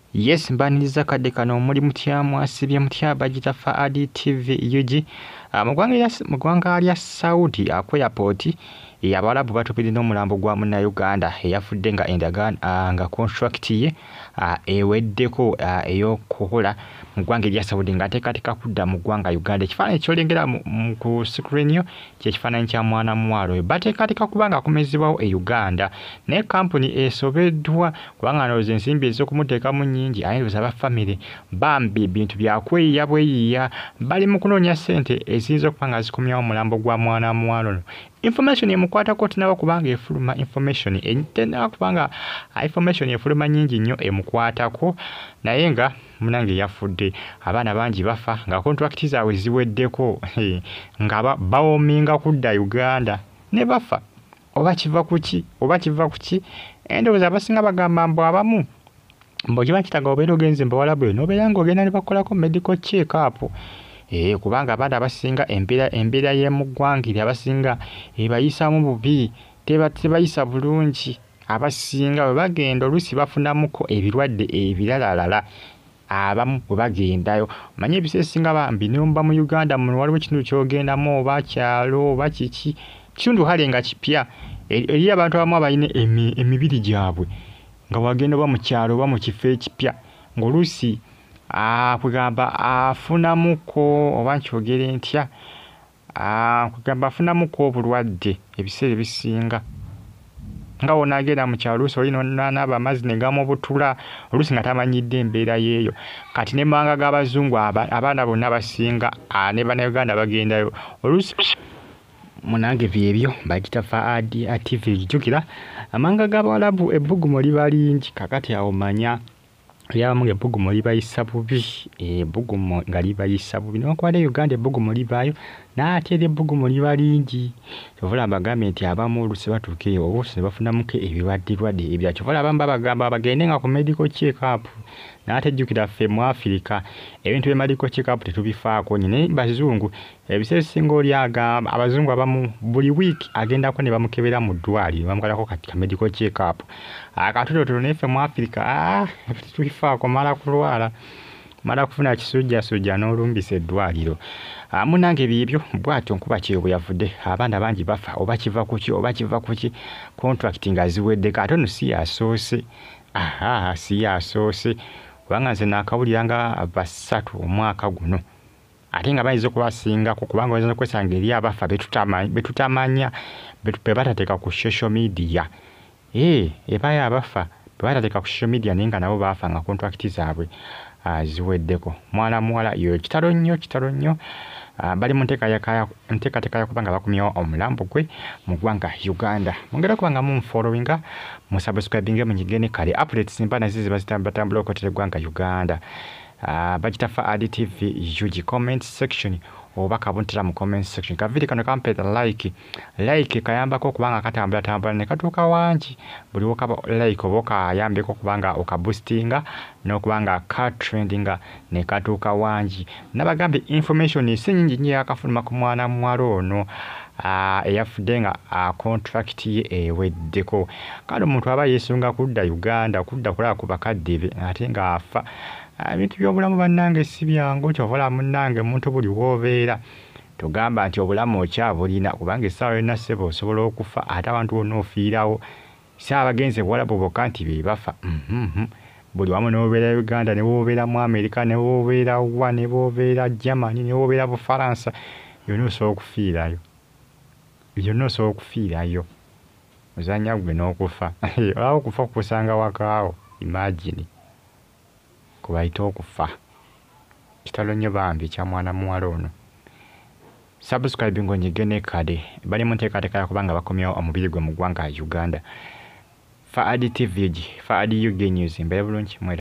Yes, mbaniriza kadde kano muli mutya mwasibye mutya bagita Faadi TV UG mu ggwanga lya Saudi ku airport Abarabu batupidde n'omulambo gwa Munnayuganda eyafudde nga endagaano nga contract ye eweddeko ey'okukola mu ggwanga erya Saudi ng'ateekateeka kudda mu ggwanga Uganda. Ekifaananyi ky'olengera ku screen yo ky'ekifaananyi kya mwana muwala oyo. Bateekateeka kuba nga akomezebwawo e Uganda naye kampuni esobeddwa kubanga ndowooza ensimbi ez'okumuteekamu nnyingi ate ndowooza aba famire bambi ebintu byakweyiya bweyiya bali mu kunoonya ssente eziyinza okuba nga zikomyawo omulambo gwa mwana muwala ono. Information emukwatako tinaba kubanga efuluma information tenaba kubanga information efuluma nyingi nnyo emukwatako naye nga munange yafudde abaana bangi bafa nga contract zaabwe ziweddeko nga bawominga kudda Uganda ne bafa oba kiva ku ki endowooza abasinga bagamba mbu abamu kiba kitaga obeera ogenze mbawalabu eyo n'obeera ng'ogenda ne bakolako medical check up kubanga abaana abasinga embeera y'emu ggwanga abasinga ebayisaamu bubi tebayisa bulungi abasinga bwe bagenda oluusi bafunamuko ebirwadde ebiralalala abamu bwe bagendayo manye ebiseera ebisinga bambi nomba mu Uganda muno waliwo ekitundu ky'ogendamu oba kyalo oba kiki kitundu hale nga kipya eri abantu abamu abalina emibiri gyabwe nga wagenda oba mu kyalo oba mu kifo ekipya ng'oluusi kugamba afunamuko oba nkyogere ntya kugamba afunamuko obulwadde ebiseera ebisinga nga wonagenda mu kyalo oluusi oli n'anaaba amazzi ne gamubutula oluusi nga tamanyidde embeera yeeyo kati ne manga g'abazungu abaana bonna abasinga ne bannayuganda bagendayo oluusi munange byebyo bagita Faadi TV. Jjukira amanga g'Abawalabu ebbugumu liba lingi kakati awo manya lyabamu ng'ebbugumu libayisa bubi ebbugumu nga libayisa bubi newankubadde Uganda ebbugumu libaayo n'ate era ebbugumu liba lingi kyovula mbagambye nti abamu oluusi batuuka eyo oluusi ne bafunamuko ebirwadde ebya kyovula abamu babagamba bagende nga ku medical check up n'ate jjukira ffe mu Africa ebintu bya medical check up tetubifaako nyine bazungu ebiseera ebisinga oli agamba abazungu abamu buli wiiki agendako ne bamukebera mu ddwaliro bamukolako kati ka medical check up akatonotono naye ffe mu Africa tetubifaako mala kulwala mala kufuna kisujjasujja n'olumbisa eddwaliro munange byebyo bw'atyo nkuba kyeyo bwe yavudde abaana bangi bafa oba kiva ku ki contract nga ziweddeko ate ono si yasoose kubanga nze naakawulira nga basatu omwaka guno ate nga bayinza okubasingako kubanga bayinza okwesanga eri abafa betutamanya be batateeka ku social media ebayo abafa be batateeka ku social media naye nga nabo baafa nga contract zaabwe ziweddeko. Mwana muwala yo kitalo nnyo bali mu nteekateeka yakuba nga bakumyawo omulambo gwe mu ggwanga Uganda. Mwongera okuba nga munfollowinga musubscribinge munyigene kale updates mpana zizi bazitambula okotera eggwanga Uganda. Bagita Faadi TV UG comment section oba kabuntira mu comment section kaviri kano kampeta like kayambako kubanga katambula ne katuuka wangi buli wokaba like oba kayambeko kubanga okaboostinga n'okubanga ka trendinga ne katuuka wangi nabagambe information si nyingi nnyo yakafuluma ku mwana muwala ono eyafudde nga contract ye eweddeko kale omuntu aba yeesunga kudda Uganda kudda kulaba ku bakadde be ate nga afa ebintu by'obulamu bannange si byangu kyovula munnange omuntu buli w'obeera tugamba nti obulamu okyabulina kubanga essaawa yonna ssebo osobola okufa ate abantu bonna ofiirawo si abagenze Buwalabu bokka nti be bafa buli wamu ne wobeera Uganda ne wobeera mu America ne wobeera wa ne wobeera Germany ne wobeera Bufaransa yonna osobola okufiirayo ozanya gwe n'okufa olaba okufa kukusanga wakaawo imagine kubayita okufa kitalo nnyo bambi kya mwana muwala ono. Subscribe ng'onyigene kade bali mu nteekateeka yakuba nga bakomyawo omubiri gwe mu ggwanga Uganda. Faadi TV Faadi UG News mbeera bulungi.